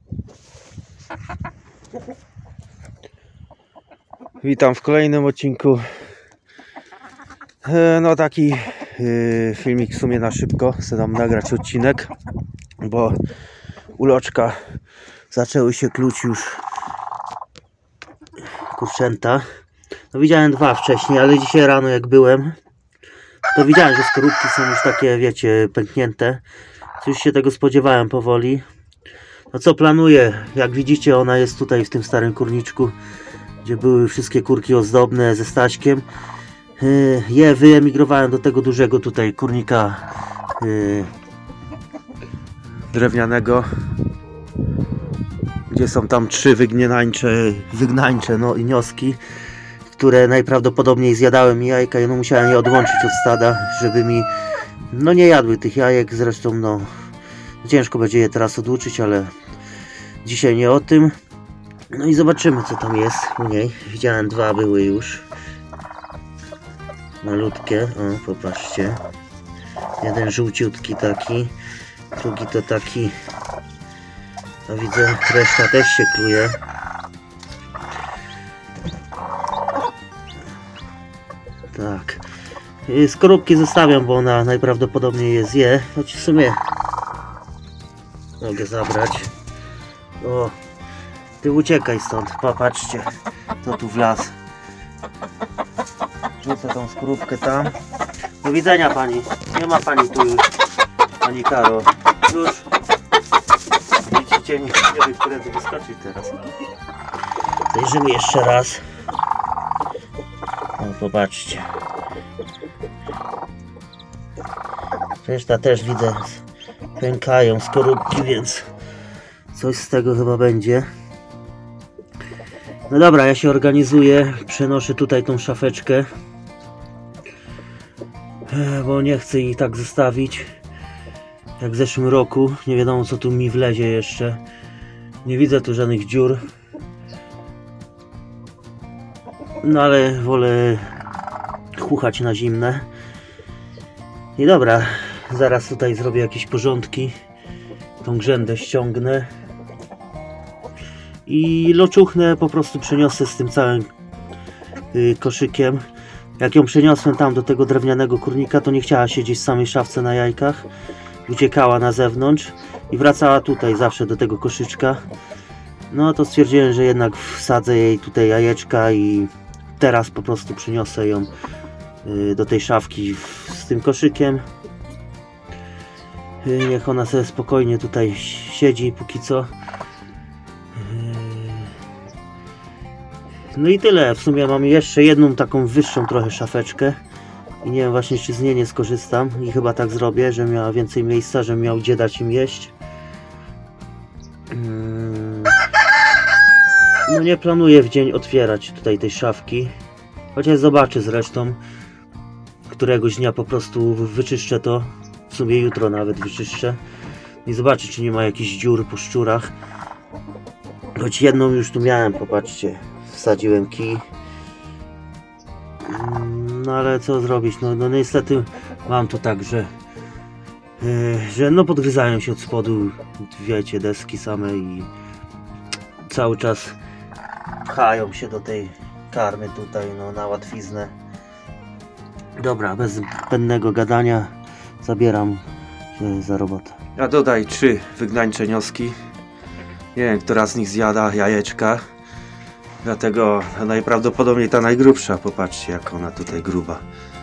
Witam w kolejnym odcinku. No taki filmik w sumie na szybko. Chcę tam nagrać odcinek, bo uloczka zaczęły się kluć już kurczęta. No widziałem dwa wcześniej, ale dzisiaj rano jak byłem, to widziałem, że skorupki są już takie, wiecie, pęknięte. Już się tego spodziewałem powoli. No co planuję? Jak widzicie, ona jest tutaj w tym starym kurniczku, gdzie były wszystkie kurki ozdobne ze Staśkiem. Je wyemigrowałem do tego dużego tutaj kurnika drewnianego, gdzie są tam trzy wygnańcze no i nioski, które najprawdopodobniej zjadały mi jajka i no musiałem je odłączyć od stada, żeby mi no nie jadły tych jajek. Zresztą no ciężko będzie je teraz odłuczyć, ale dzisiaj nie o tym. No i zobaczymy, co tam jest u niej. Widziałem, dwa były już malutkie, o popatrzcie, jeden żółciutki taki, drugi to taki, no widzę, reszta też się kluje. Tak, skorupki zostawiam, bo ona najprawdopodobniej je zje, choć w sumie mogę zabrać. O, ty uciekaj stąd, popatrzcie, co tu wlazł. Rzucę tą skorupkę tam. Do widzenia pani, nie ma pani tu już, pani Karo. Już widzicie, nie wiem, którędy wyskoczyć teraz. Zajrzymy jeszcze raz. O, popatrzcie. Reszta też widzę, pękają skorupki, więc coś z tego chyba będzie. No dobra, ja się organizuję, przenoszę tutaj tą szafeczkę, bo nie chcę jej tak zostawić jak w zeszłym roku. Nie wiadomo, co tu mi wlezie jeszcze. Nie widzę tu żadnych dziur, no ale wolę chuchać na zimne. I dobra, zaraz tutaj zrobię jakieś porządki, tą grzędę ściągnę i loczuchnę po prostu przeniosę z tym całym koszykiem. Jak ją przeniosłem tam do tego drewnianego kurnika, to nie chciała siedzieć w samej szafce na jajkach. Uciekała na zewnątrz i wracała tutaj zawsze do tego koszyczka. No to stwierdziłem, że jednak wsadzę jej tutaj jajeczka i teraz po prostu przyniosę ją do tej szafki z tym koszykiem. Niech ona sobie spokojnie tutaj siedzi póki co. No i tyle. W sumie mam jeszcze jedną taką wyższą trochę szafeczkę i nie wiem właśnie, czy z niej nie skorzystam i chyba tak zrobię, że miała więcej miejsca, że miał gdzie dać im jeść. No nie planuję w dzień otwierać tutaj tej szafki, chociaż zobaczę zresztą, któregoś dnia po prostu wyczyszczę to, w sumie jutro nawet wyczyszczę i zobaczę, czy nie ma jakichś dziur po szczurach. Choć jedną już tu miałem, popatrzcie, wsadziłem kij. No ale co zrobić, no niestety mam to tak, że no podgryzają się od spodu, wiecie, deski same i cały czas pchają się do tej karmy tutaj, no na łatwiznę. Dobra, bez zbędnego gadania zabieram się za robotę. A dodaj 3 wygnańcze nioski. Nie wiem, która z nich zjada jajeczka. Dlatego najprawdopodobniej ta najgrubsza. Popatrzcie, jak ona tutaj gruba.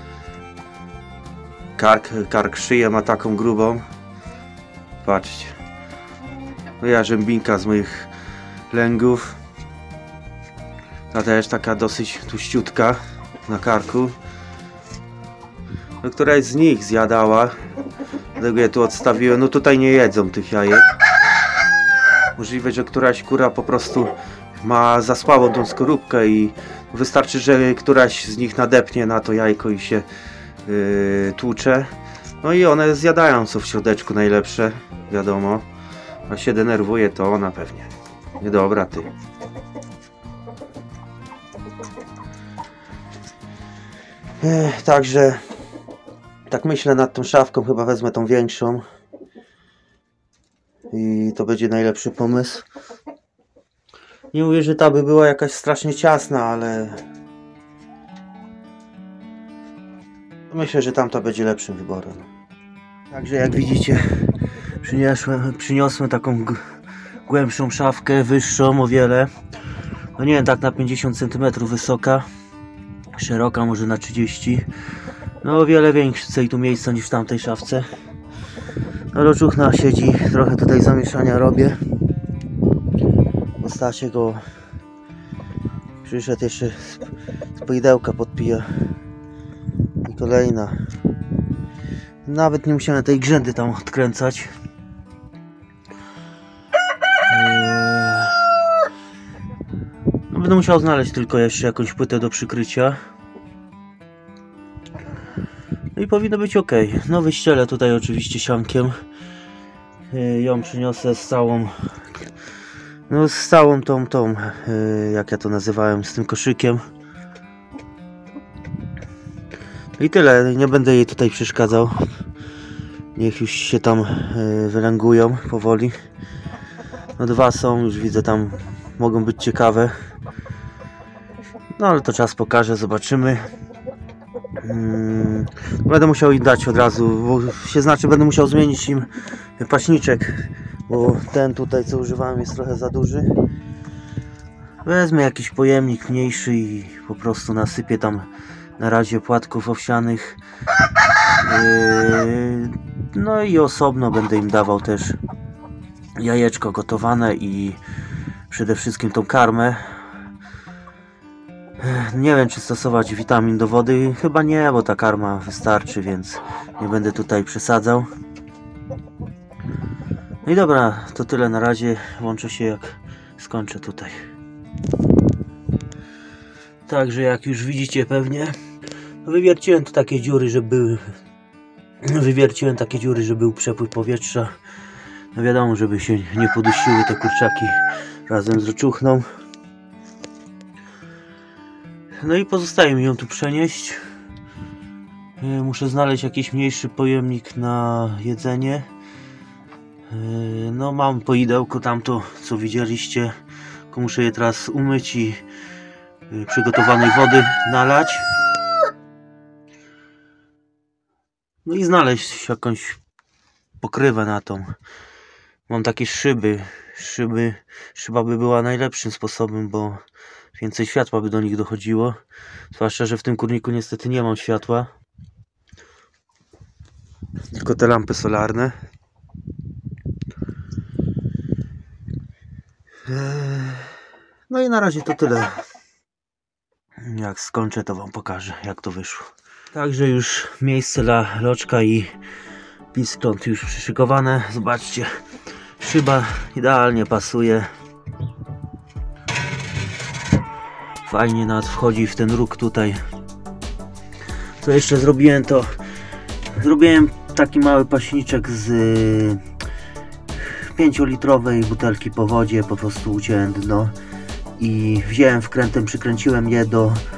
Kark, szyję ma taką grubą. Patrzcie. No ja rzębinka z moich lęgów. Ta też taka dosyć tuściutka na karku. No, któraś z nich zjadała. Dlatego je tu odstawiłem. No tutaj nie jedzą tych jajek. Możliwe, że któraś kura po prostu ma za słabą tą skorupkę i wystarczy, że któraś z nich nadepnie na to jajko i się tłucze. No i one zjadają co w środeczku najlepsze, wiadomo. A się denerwuje to ona pewnie. Niedobra ty. Także tak myślę nad tą szafką, chyba wezmę tą większą. i to będzie najlepszy pomysł. Nie mówię, że ta by była jakaś strasznie ciasna, ale myślę, że tamta będzie lepszym wyborem. Także jak widzicie, przyniosłem taką głębszą szafkę, wyższą o wiele. No nie wiem, tak na 50 cm wysoka, szeroka może na 30. No o wiele więcej tu miejsca niż w tamtej szafce. No Loczuchna siedzi, trochę tutaj zamieszania robię. Bo Stasiek go przyszedł jeszcze z poidełka podpija. I kolejna. Nawet nie musiałem tej grzędy tam odkręcać. No będę musiał znaleźć tylko jeszcze jakąś płytę do przykrycia. No i powinno być ok. No wyścielę tutaj oczywiście siankiem. Ją przyniosę z całą, no z całą tą, jak ja to nazywałem, z tym koszykiem. I tyle, nie będę jej tutaj przeszkadzał. Niech już się tam wylęgują powoli. No dwa są, już widzę, tam mogą być ciekawe. No ale to czas pokaże, zobaczymy. Będę musiał im dać od razu, bo się znaczy będę musiał zmienić im paśniczek, bo ten tutaj co używałem jest trochę za duży. Wezmę jakiś pojemnik mniejszy i po prostu nasypię tam na razie płatków owsianych. No i osobno będę im dawał też jajeczko gotowane i przede wszystkim tą karmę. Nie wiem, czy stosować witamin do wody. Chyba nie, bo ta karma wystarczy, więc nie będę tutaj przesadzał. No i dobra, to tyle na razie. Łączę się jak skończę tutaj. Także jak już widzicie pewnie, wywierciłem tu takie dziury, żeby był przepływ powietrza. No wiadomo, żeby się nie podusiły te kurczaki razem z Loczuchną. No i pozostaje mi ją tu przenieść. Muszę znaleźć jakiś mniejszy pojemnik na jedzenie. No mam poidełko tamto, co widzieliście. Tylko muszę je teraz umyć i przygotowanej wody nalać. No i znaleźć jakąś pokrywę na tą. Mam takie szyby. Szyba by była najlepszym sposobem, bo więcej światła by do nich dochodziło. Zwłaszcza, że w tym kurniku niestety nie mam światła. Tylko te lampy solarne. No i na razie to tyle. Jak skończę, to wam pokażę, jak to wyszło. Także już miejsce dla Loczka i piskląt już przyszykowane. Zobaczcie, szyba idealnie pasuje. Fajnie nawet wchodzi w ten róg tutaj. Co jeszcze zrobiłem, to zrobiłem taki mały paśniczek z 5-litrowej butelki po wodzie. Po prostu uciąłem dno i wziąłem wkrętem, przykręciłem je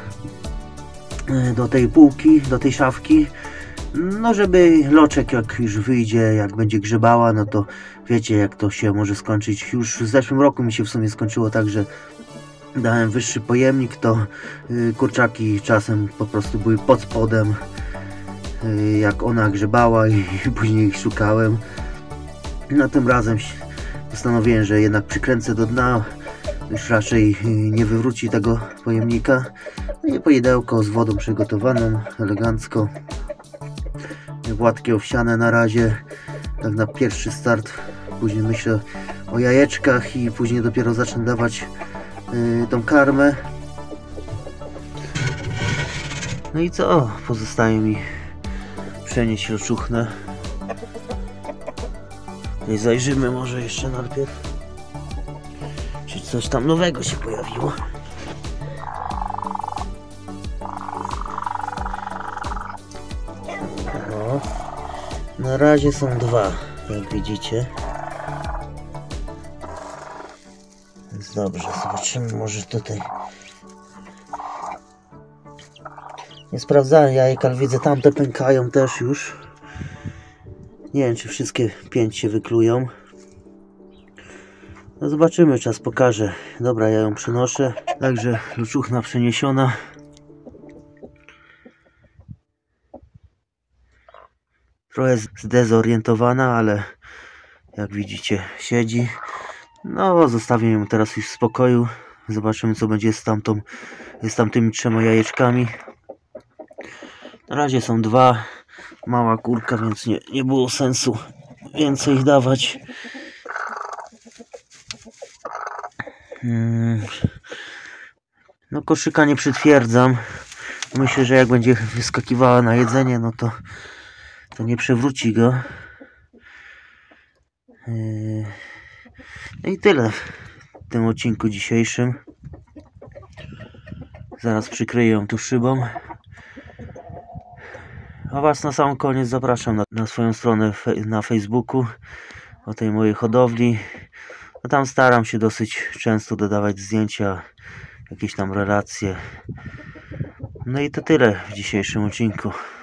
do tej półki, do tej szafki. No żeby Loczek jak już wyjdzie, jak będzie grzebała, no to wiecie jak to się może skończyć. Już w zeszłym roku mi się w sumie skończyło tak, że dałem wyższy pojemnik, to kurczaki czasem po prostu były pod spodem, jak ona grzebała i później ich szukałem. No tym razem postanowiłem, że jednak przykręcę do dna, już raczej nie wywróci tego pojemnika. No i pojedełko z wodą przygotowaną, elegancko. Płatki owsiane na razie, tak na pierwszy start. Później myślę o jajeczkach i później dopiero zacznę dawać tą karmę. No i co? Pozostaje mi przenieść Loczuchnę. Tutaj zajrzymy może jeszcze najpierw, czy coś tam nowego się pojawiło. No, na razie są dwa, jak widzicie. Więc dobrze, zobaczymy, może tutaj. Nie sprawdzałem jajek, ale widzę, tamte pękają też już. Nie wiem, czy wszystkie 5 się wyklują. No zobaczymy, czas pokaże. Dobra, ja ją przynoszę. Także luczuchna przeniesiona. Trochę zdezorientowana, ale jak widzicie siedzi. No zostawię ją teraz już w spokoju. Zobaczymy, co będzie z tamtymi 3 jajeczkami. Na razie są 2. Mała kurka, więc nie było sensu więcej ich dawać. No koszyka nie przytwierdzam. Myślę, że jak będzie wyskakiwała na jedzenie, no to nie przewróci go. No i tyle w tym odcinku dzisiejszym. Zaraz przykryję ją tu szybą. A Was na sam koniec zapraszam na swoją stronę na Facebooku o tej mojej hodowli. No tam staram się dosyć często dodawać zdjęcia, jakieś tam relacje. No i to tyle w dzisiejszym odcinku.